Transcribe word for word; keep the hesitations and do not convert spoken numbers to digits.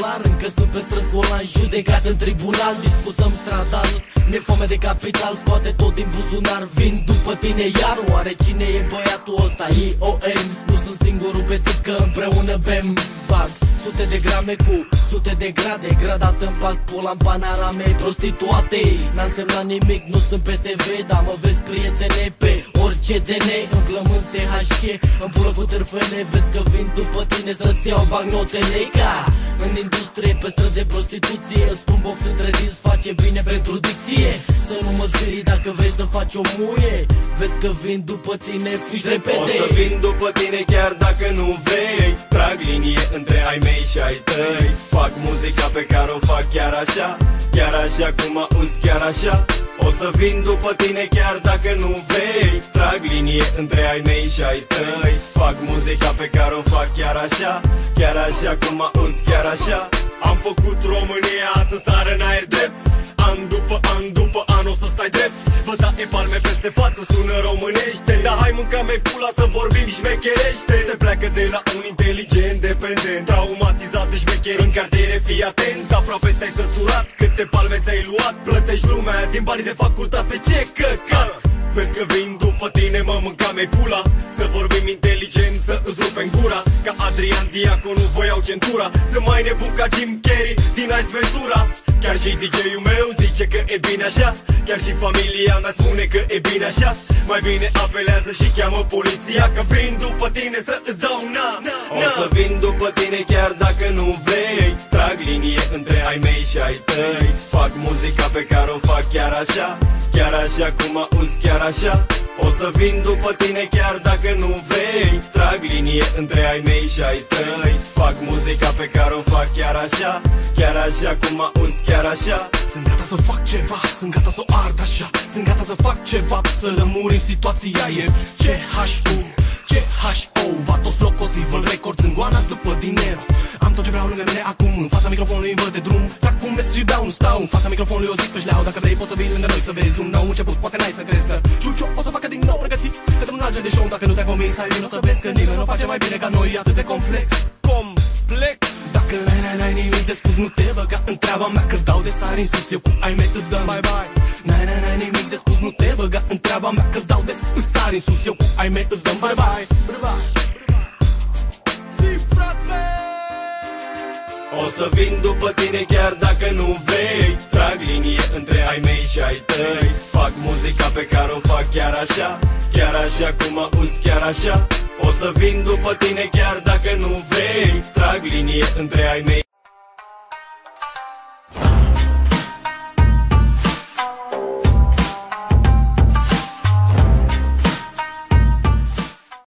dolar. Încă sunt pe străzi volan, judecat în tribunal. Discutăm stradal, ne foame de capital. Scoate tot din buzunar, vin după tine iar. Oare cine e băiatul ăsta? I O N. Nu sunt singurul bețiv, că împreună bem. Bag sute de grame cu sute de grade, gradat în pac, pula în panara mea, prostituate. N-a însemnat nimic, nu sunt pe T V, dar mă vezi prietene pe orice D N. În plământ T H C, în pulă cu târfele. Vezi că vin după tine să-ți iau bancnotele. Ca în industrie, pe străzi de prostituție, îți spun box între dinți, face bine pentru dicție. Să nu mă zbiri dacă vrei să faci o muie. Vezi că vin după tine, fiși repede. O să vin după tine chiar dacă nu vrei. Trag linie între ai mei și ai tăi. Fac muzica pe care o fac chiar așa, chiar așa cum auzi, chiar așa. O să vin după tine chiar dacă nu vrei. Trag linie între ai mei și ai tăi. Fac muzica pe care o fac chiar așa, chiar așa cum auzi, chiar așa. Am făcut România să sară în aer drept. An după an după an o să stai drept. Vă taie palme peste față, sună românește. Dar hai mânca-mi pula să vorbim șmecherește. Se pleacă de la un inteligent dependent, traumatizat de șmecheri în cartiere, fii atent. Aproape te-ai săturat, câte palme ți-ai luat. Plătești lumea din banii de facultate, ce căcat. Vezi că vin după tine, mă mânca-mi pula. Să vorbim inteligent, să îți rupem gura. Ca Adrian Diaconu vă iau centura. Să mai nebun ca Jim Carrey din Ice Ventura. Chiar și D J-ul meu zice că e bine așa. Chiar și familia mea spune că e bine așa. Mai bine apelează și cheamă poliția, că vin după tine să îți dau na, na, na. O să vin după tine chiar dacă nu vrei. Trag linie între ai mei și ai tăi. Fac muzica pe care o fac chiar așa, chiar așa cum auzi, chiar așa. O să vin după tine chiar dacă nu vrei. Trag linie între ai mei și ai tăi. Fac muzica pe care o fac chiar așa, chiar așa cum auzi, chiar așa. Sunt gata să fac ceva, sunt gata să o ard așa. Sunt gata să fac ceva, să lămurim situația. E C H U, C H O, Vatos Locos, Evil Records, în goana după dinero. Am tot ce vreau lângă mine acum, în fața microfonului îmi văd de drum. Trag, fumez și beau, nu stau în fața microfonului, o zic pe șleau. Dacă vrei poți să vii lângă noi să vezi un nou început, poate n-ai să crezi că Ciucio o să facă din nou pregătit către un alt gen de show. Dacă nu te-ai convins, hai vino să vezi că nimeni nu face mai bine ca noi, atât de complex. Complex. Dacă n-ai, n-ai, n-ai nimic de spus, nu te băga în treaba mea, că-ți dau de sari în sus, eu cu ai mei îți dăm bye-bye. N-ai, n-ai, n-ai nimic de spus, nu te băga în treaba mea, că-ți dau de sari în sus, eu cu ai mei îți dăm bye-bye. O să vin după tine chiar dacă nu vrei. Trag linie între ai mei și ai tăi. Fac muzica pe care o fac chiar așa, chiar așa cum auzi, chiar așa. O să vin după tine chiar dacă nu vrei. Trag linie între ai mei